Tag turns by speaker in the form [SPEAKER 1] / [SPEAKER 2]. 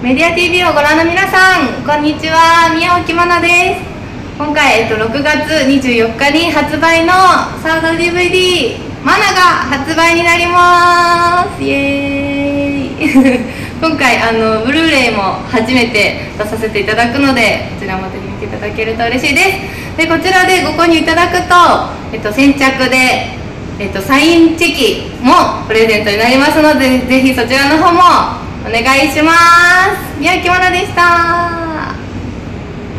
[SPEAKER 1] メディア TV をご覧の皆さん、こんにちは。宮尾きまなです。今回、6月24日に発売のサード DVD マナが発売になります。イエーイ今回ブルーレイも初めて出させていただくので、こちらもぜひ見ていただけると嬉しいです。でこちらでご購入いただくと、先着で、サインチェキもプレゼントになりますので、ぜひそちらの方もお願いします。宮木愛でした。